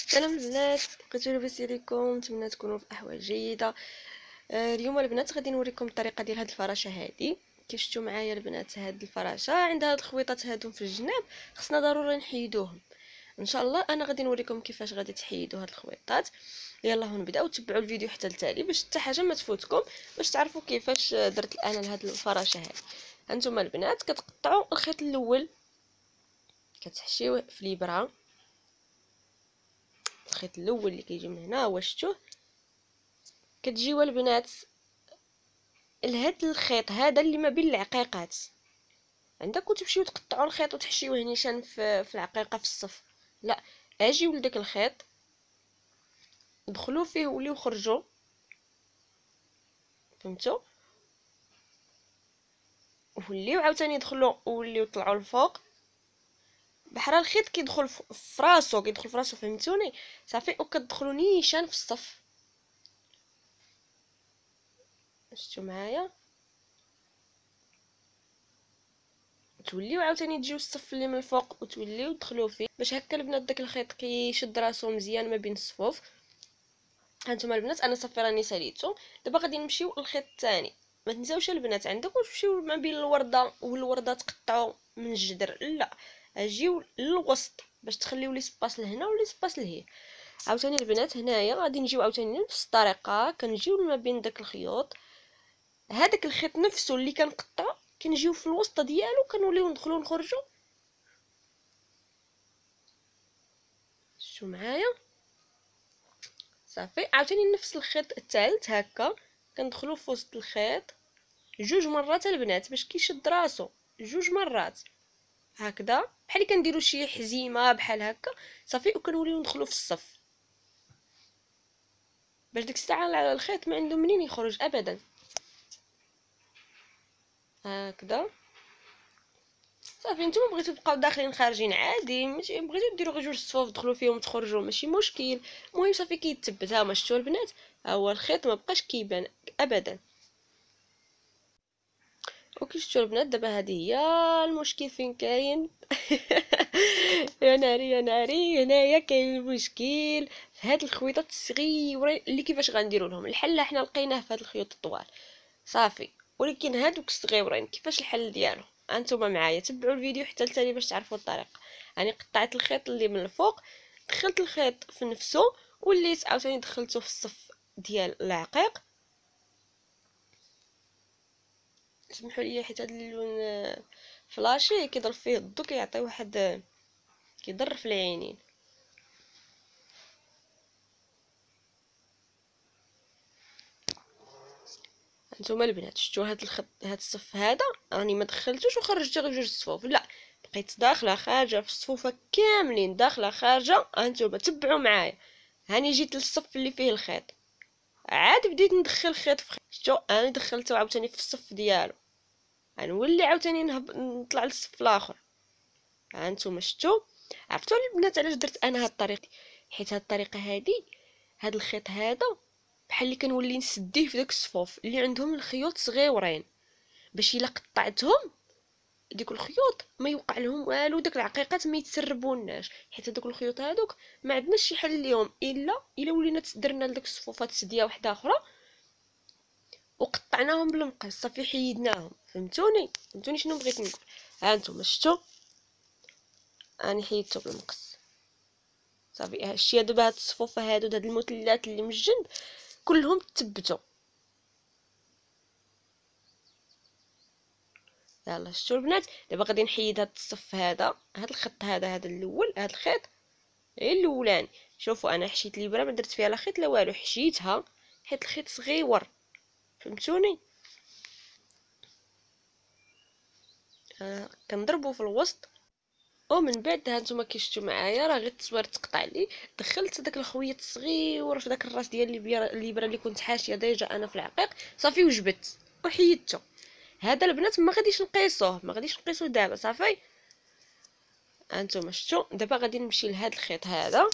سلام البنات، بقيت لاباس عليكم؟ نتمنى تكونوا في احوال جيده. اليوم البنات غادي نوريكم الطريقه ديال هاد الفراشه هادي. كي شفتوا معايا البنات، هاد الفراشه عندها هاد الخويطات هادو في الجناب، خصنا ضروري نحيدوهم. ان شاء الله انا غادي نوريكم كيفاش غادي تحيدوا هاد الخويطات. يلا نبداو، تبعوا الفيديو حتى لتالي باش حتى حاجه ما تفوتكم، باش تعرفوا كيفاش درت انا لهاد الفراشه هادي. هانتوما البنات كتقطعوا الخيط الاول، كتحشيوه في الابره. الخيط الاول اللي كيجي من هنا هو، شفتوه؟ كتجيو البنات لهاد الخيط هذا اللي ما بين العقيقات، عندكم تمشيو تقطعوا الخيط وتحشيوه نيشان في العقيقه في الصف. لا، اجيو لداك الخيط، دخلوا فيه وليو خرجوا، فهمتوا؟ وليو عاوتاني دخلوا وليو طلعوا الفوق، بحال الخيط كيدخل في راسو، فهمتوني؟ صافي، وكتدخلوا نيشان في الصف. شفتوا معايا؟ توليو عاوتاني تجيو الصف اللي من الفوق وتوليو تدخلوا فيه، باش هكا البنات داك الخيط كيشد راسو مزيان ما بين الصفوف. هانتوما البنات انا صافي راني ساليتو. دابا غادي نمشيو للخيط الثاني. ما تنساوش البنات، عندكم تمشيو ما بين الورده والورده تقطعوا من الجدر، لا، اجيو للوسط باش تخليو لي سباس لهنا ولي سباس لهيه. عاوتاني البنات هنايا غادي نجيو عاوتاني نفس الطريقه، كنجيو ما بين داك الخيوط، هذاك الخيط نفسه اللي كنقطع كنجيو في الوسط ديالو، كنوليو ندخلو نخرجوا. شو معايا؟ صافي، عاوتاني نفس الخيط الثالث هكا كندخلو في وسط الخيط جوج مرات البنات باش كيشد راسو، جوج مرات هكذا، بحال كنديروا شي حزيمه بحال هكا. صافي، وكنوليو ندخلو في الصف باش ديك الساعه الخيط ما عنده منين يخرج ابدا. هكذا صافي. نتوما بغيتو تبقاو داخلين خارجين عادي، ماشي بغيتو ديروا غير جوج صفوف تدخلوا فيهم تخرجوا، ماشي مشكل. المهم صافي كيتثبت. ها ما شفتوا البنات؟ ها هو الخيط ما بقاش كيبان ابدا. وكي شفتوا البنات دابا هذه هي المشكل فين كاين. يا ناري يا ناري، هنايا كاين المشكل في هاد الخويطات الصغيورين اللي كيفاش غنديروا لهم الحل. حنا لقيناه في هاد الخيوط الطوال صافي، ولكن هادوك الصغيورين كيفاش الحل ديالهم؟ انتما معايا تبعوا الفيديو حتى لتالي باش تعرفوا الطريقه. يعني قطعت الخيط اللي من الفوق، دخلت الخيط في نفسه، وليت عاوتاني دخلته في الصف ديال العقيق. سمحوا لي حيت هذا اللون فلاشي كيضرب فيه الضو، كيعطي واحد، كيضر في العينين. هانتوما البنات شفتوا هاد الخط، هاد الصف هذا راني ما دخلتوش وخرجت غير جوج صفوف، لا، بقيت داخله خارجه في الصفوفه كاملين، داخله خارجه. هانتوما تبعوا معايا، هاني جيت للصف اللي فيه الخيط، عاد بديت ندخل خيط في خيط. شفتوا انا دخلته عاوتاني في الصف ديالو، غنولي عاوتاني نطلع للصف الاخر. هانتوما شفتوا؟ عرفتوا البنات علاش درت انا هاد الطريقه؟ حيت هاد الطريقه هادي، هاد الخيط هذا بحال اللي كنولي نسديه في داك الصفوف اللي عندهم الخيوط صغيورين، باش الا قطعتهم ديك الخيوط ما يوقع لهم والو، داك العقيقات ما يتسربوناش. حيت هذوك الخيوط هذوك ما عندناش شي حل ليهم الا ولينا درنا لداك الصفوفات سديه واحده اخرى وقطعناهم بالمقص، صافي حيدناهم. فهمتوني شنو بغيت نقول؟ ها انتم شفتوا اني حيدته بالمقص صافي. هادشي دابا هاد الصفوفه هادو، هاد المثلثات اللي من الجنب كلهم تثبتوا. يلا شفتوا البنات؟ دابا غادي نحيد هاد الصف هذا، هاد الخط هذا الاول، هاد الخيط غير الاولاني. شوفوا انا حشيت الابره ما درت فيها لا خيط لا والو، حشيتها حيت الخيط صغيور، فهمتوني؟ كنضربو في الوسط. ومن بعد هانتوما كيشتو معايا راه غير التصوير تقطع لي، دخلت داك الخويط الصغير في داك الراس ديال الابره اللي كنت حاشيه ديجا انا في العقيق، صافي وجبت وحيدته. هذا البنات ما غاديش نقيسوه دابا صافي. هانتوما شفتوا؟ دابا غادي نمشي لهاد الخيط هذا،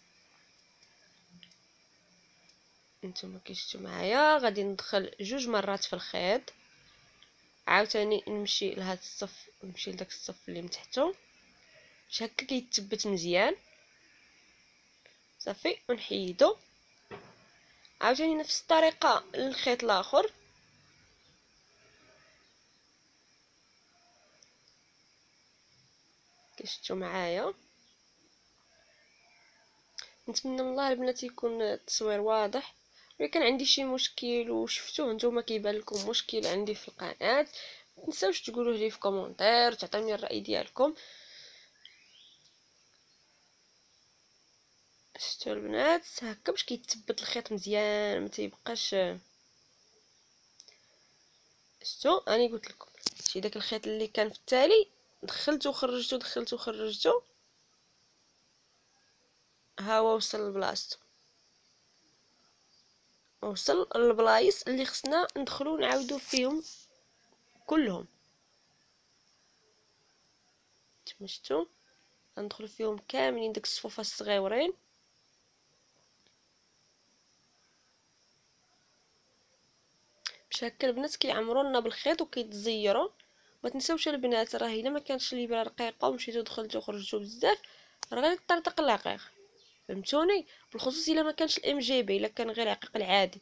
نتوما كيشتو معايا غادي ندخل جوج مرات في الخيط، عاوتاني نمشي لهاد الصف، نمشي لداك الصف اللي من تحتو باش هكا كيتثبت مزيان صافي ونحيدو. عاوتاني نفس الطريقه للخيط الاخر، كشفتوا معايا. نتمنى من الله البنات يكون التصوير واضح. الا كان عندي شي مشكل وشفتوه نتوما كيبان لكم مشكل عندي في القناه، متنساوش تقولوه لي في كومونتير وتعطوني الراي ديالكم. شفتوا البنات هكا باش كيتثبت الخيط مزيان ما تيبقاش. شفتوا اني قلت لكم شي داك الخيط اللي كان في التالي دخلته وخرجته دخلته وخرجته، ها هو وصل لبلاصتو، وصل للبلايص اللي خصنا ندخلو نعاودو فيهم كلهم. شفتوا غندخلو فيهم كاملين داك الصفوفه الصغيورين. باش هكا البنات كيعمروا لنا بالخيط وكيتزيروا. ما تنساوش البنات راه الا ما كانش الابره رقيقه ومشيتو دخلتو خرجتو بزاف راه غادي طرطق العقيق، فهمتوني؟ بالخصوص الا ما كانش الام جي بي، الا كان غير عقيق العادي.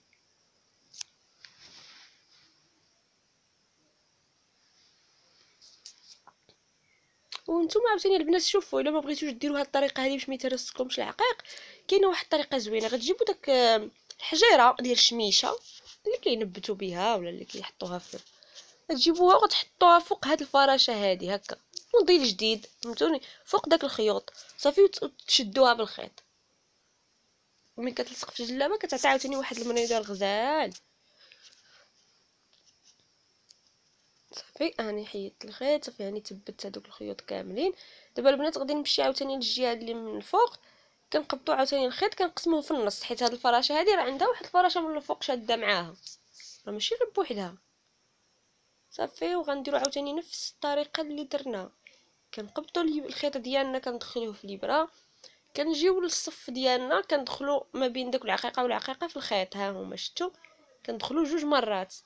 وانتم عاوتاني البنات شوفوا الا ما بغيتوش ديروا هاد الطريقه هذه باش ما يترسكمش العقيق، كاينه واحد الطريقه زوينه. غتجيبوا داك الحجيره ديال الشميشه اللي كينبتوا بها ولا اللي كيحطوها في، تجيبوها وتحطوها فوق هاد الفراشه هادي هكا، موديل جديد فهمتوني، فوق داك الخيوط صافي، وتشدوها بالخيط. وملي كتلصق في الجلابه كتعطي عاوتاني واحد المنظر غزال. صافي اني حيدت الخيط، صافي اني ثبت هذوك الخيوط كاملين. دابا البنات غادي نمشي عاوتاني للجهه اللي من الفوق، كنقبطو عاوتاني الخيط كنقسموه في النص، حيت هاد الفراشه هادي راه عندها واحد الفراشه من الفوق شاده معاها، راه ماشي غير بوحدها. صافي وغنديروا عاوتاني نفس الطريقه اللي درنا، كنقبطوا الخيط ديالنا كندخلوه في الابره، كنجيو للصف ديالنا كندخلوا ما بين داك العقيقه والعقيقه في الخيط، ها هما شفتوا كندخلوا جوج مرات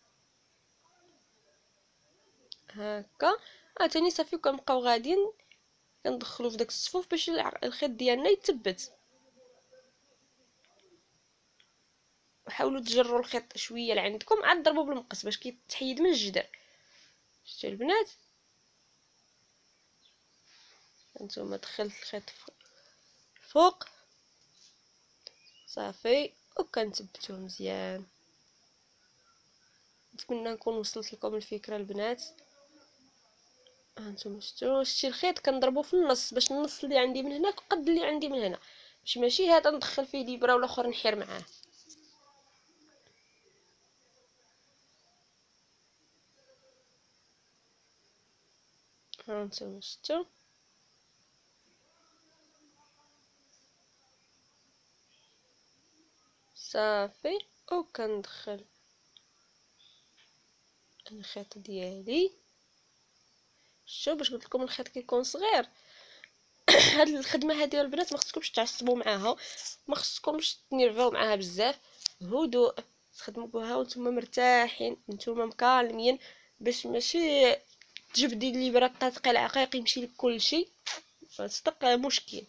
هكا. عاوتاني صافي كنبقاو غاديين كندخلوا في داك الصفوف باش الخيط ديالنا يتثبت. وحاولوا تجروا الخيط شويه لعندكم، عاد ضربوا بالمقص باش كيتحيد من الجدر. شفتوا البنات؟ هانتوما دخلت الخيط فوق صافي وكنثبتوه مزيان. نتمنى نكون وصلت لكم الفكره البنات. هانتوما شتي الخيط كنضربو في النص باش النص اللي عندي من هنا قد اللي عندي من هنا، باش ماشي هذا ندخل فيه الابره والاخر نحير معاه. هانتوما شتو صافي وكندخل الخيط ديالي. شوف باش قلت لكم الخيط كيكون صغير هاد الخدمه هذه البنات ما خصكمش تعصبوا معاها، ما خصكمش تنرفاو معاها بزاف، هدوء تخدموا بها وانتم مرتاحين نتوما مكالمين، باش ماشي تجبدي الابره طاطقي العقيق يمشي لك كلشي صدق مشكل.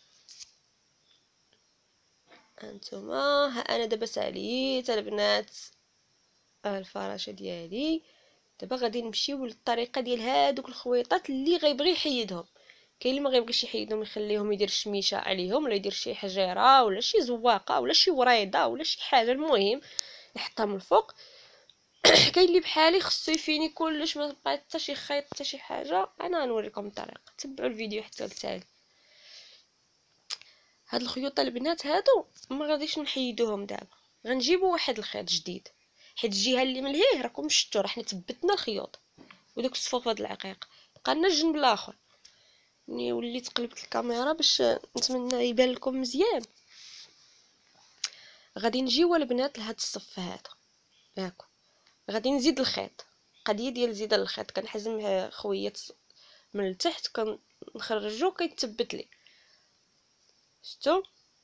هانتوما ها انا دابا ساليت البنات الفراشه ديالي. دابا غادي نمشيو للطريقه ديال هادوك الخويطات اللي غيبغي يحيدهم. كاين اللي ما غيبغيش يحيدهم يخليهم يدير الشميشه عليهم، ولا يدير شي حجيره ولا شي زواقه ولا شي وريضه ولا شي حاجه، المهم يحطها من الفوق. كاين اللي بحالي خصو يفيني كلش ما بقى حتى شي خيط حتى شي حاجه. انا غنوريكم الطريقه، تبعوا الفيديو حتى للتالي. هاد الخيوط البنات هادو ما غاديش نحيدوهم دابا، غنجيبوا واحد الخيط جديد، حيت الجهه اللي من لهيه راكم شفتوا راه حنا ثبتنا الخيوط ودوك الصفوف هاد العقيق، بقى لنا الجنب الاخر. ملي وليت قلبت الكاميرا باش نتمنى يبان لكم مزيان. غادي نجيو البنات لهاد الصف هذا ياكو، غادي نزيد الخيط، قضيه ديال زيد الخيط كنحزم خويات من التحت كنخرجو كيتثبت لي. شفتوا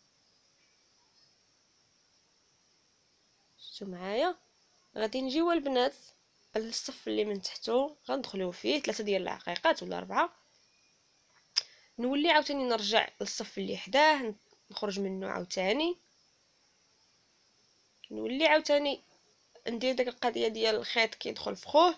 معايا؟ غادي نجيو البنات للصف اللي من تحتو غندخلو فيه 3 ديال العقيقات ولا 4، نولي عاوتاني نرجع للصف اللي حداه نخرج منه عاوتاني، نولي عاوتاني ندير داك القضيه ديال الخيط كيدخل في خوه،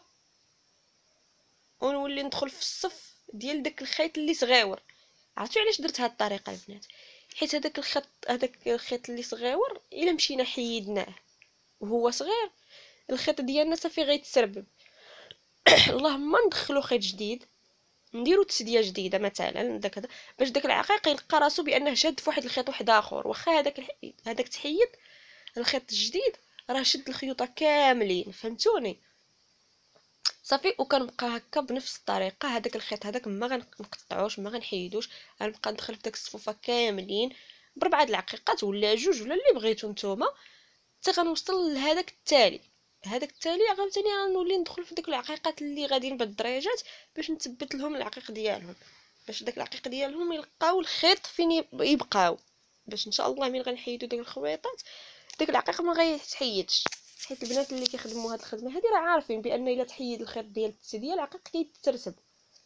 ونولي ندخل في الصف ديال داك الخيط اللي صغيور. عرفتوا علاش درت هاد الطريقه البنات؟ حيت هذاك الخيط اللي صغيور الا مشينا حيدناه وهو صغير، الخيط ديالنا صافي غيتسربب. اللهم ندخلو خيط جديد، نديرو تسديه جديده مثلا داك باش داك العقيق يلقى راسو بانه شاد في واحد الخيط واحد اخر، واخا هذاك تحيد الخيط الجديد راه شد الخيوطه كاملين، فهمتوني؟ صافي. وكنبقى هكا بنفس الطريقه، هذاك الخيط هذاك ما غنقطعوش ما غنحيدوش، غنبقى ندخل في داك الصفوفه كاملين بربعه العقيقات ولا جوج ولا اللي بغيتو نتوما، حتى غنوصل لهذاك التالي. هذاك التالي عاوتاني غنولي ندخل في ديك العقيقات اللي غاديين بالدرجات باش نثبت لهم العقيق ديالهم، باش داك العقيق ديالهم يلقاو الخيط فين يبقاو، باش ان شاء الله ملي غنحيدو داك الخويطات داك العقيق ما غيتحيدش. حيت البنات اللي كيخدموا هاد الخدمه هادي راه عارفين بان الا تحيد الخيط ديال التسديه العقيق كيتسرسب.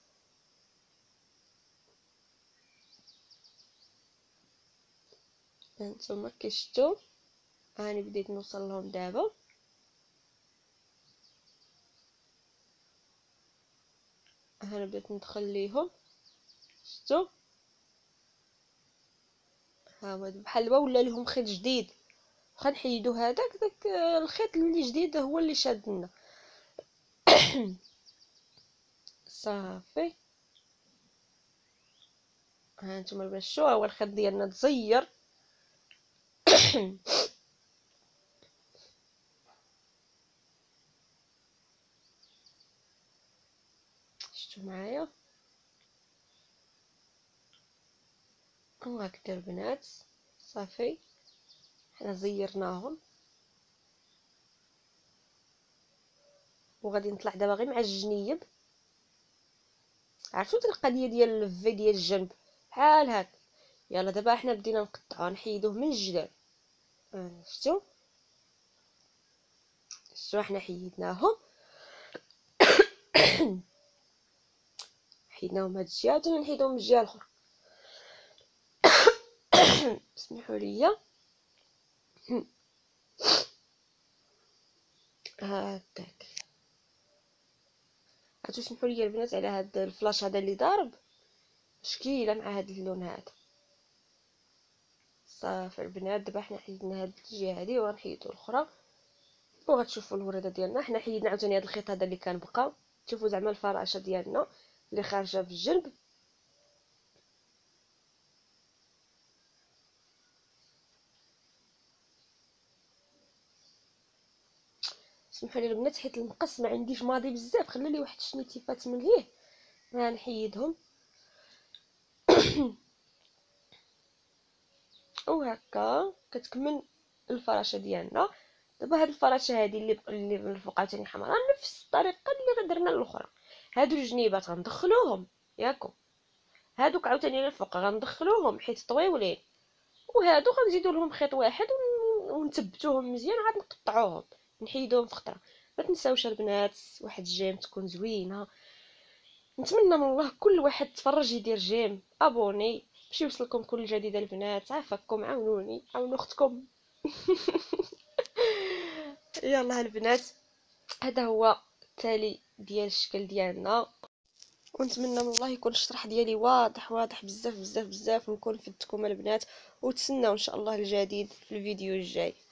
هانتوما كيشتو هاني بديت نوصل لهم دابا. هنا بديت ندخل ليهم، شتو ها هو بحال دابا ولا لهم خيط جديد، واخا نحيدو هذاك داك الخيط اللي جديد هو اللي شادنا. صافي. ها نتوما البنات شو هو الخيط ديالنا تزير. شتو معايا وهكذا البنات. صافي حنا زيرناهم وغادي نطلع دابا غير مع الجنيب. عرفتوا ديك القضيه ديال اللفي ديال الجنب بحال هكا. يلا دابا حنا بدينا نقطعوه نحيدوه من الجدار. شفتوا حنا حيدناهم. حيدناهم هاد الجهه وتاني نحيدوهم من الجهه الاخرى. اسمحوا لي. هكاك. عرفتوا سمحوا لي البنات على هاد الفلاش هذا اللي ضارب مشكيله مع هاد اللون هذا. صافي البنات دابا حنا حيدنا هاد الجهه هادي وغنحيدو الاخرى، وغتشوفوا الورده ديالنا. حنا حيدنا عاوتاني هاد الخيط هذا اللي كان بقى، تشوفوا زعما الفراشه ديالنا اللي خارجه في الجنب. سمحوا لي البنات حيت المقص ما عنديش ماضي بزاف، خلي لي واحد الشنيتيفات من ليه غنحيدهم. وهكا كتكمل الفراشه ديالنا. دابا هاد الفراشه هادي اللي الفوق عاوتاني حمراء نفس الطريقه اللي درنا الاخرى. هادو الجنيبات غندخلوهم ياكم، هادوك عاوتاني الفوق غندخلوهم حيت طويولين، وهادو غنزيدو لهم خيط واحد ونثبتوهم مزيان عاد نقطعوهم نحيدوهم في خطره. ما تنساوش البنات واحد الجيم تكون زوينه. نتمنى من الله كل واحد تفرج يدير جيم ابوني باش يوصلكم كل جديد البنات. عافاكم عاونوني عاونوا اختكم. يلا البنات هذا هو التالي ديال الشكل ديالنا، ونتمنى من الله يكون الشرح ديالي واضح بزاف بزاف بزاف، ونكون فدتكم البنات. وتسناو ان شاء الله الجديد في الفيديو الجاي.